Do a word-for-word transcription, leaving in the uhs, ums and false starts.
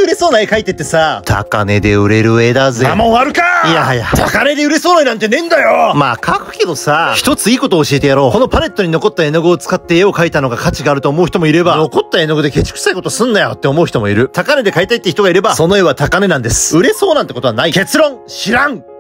売れそうな絵描いてってさ、 高値で売れる絵だぜ。 なもんあるか。 いやはや、 高値で売れそうな絵なんてねえんだよ。 まあ描くけどさ、一ついいことを教えてやろう。このパレットに残った絵の具を使って絵を描いたのが価値があると思う人もいれば、残った絵の具でケチくさいことすんなよって思う人もいる。高値で買いたいって人がいれば、その絵は高値なんです。売れそうなんてことはない。結論、知らん。